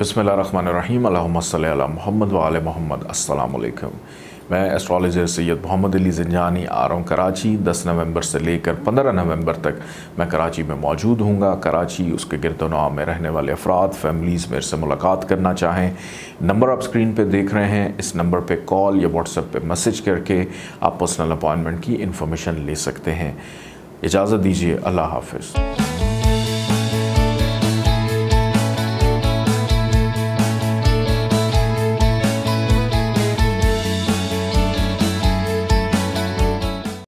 बिस्मिल्लाहिर्रहमानिर्रहीम अल्लाहुम्मा सल्ली अला मुहम्मद व आले मुहम्मद। अस्सलाम वालेकुम। मैं एस्ट्रोलॉजर सैयद मोहम्मद अली ज़ंजानी आ रहा हूँ कराची। 10 नवंबर से लेकर 15 नवंबर तक मैं कराची में मौजूद हूँगा। कराची उसके गिरदोनवा में रहने वाले अफराद फैमिलीज़ मेरे से मुलाकात करना चाहें, नंबर आप स्क्रीन पे देख रहे हैं, इस नंबर पे कॉल या व्हाट्सएप पे मैसेज करके आप पर्सनल अपॉइंटमेंट की इन्फॉर्मेशन ले सकते हैं। इजाज़त दीजिए, अल्लाह हाफ़िज़।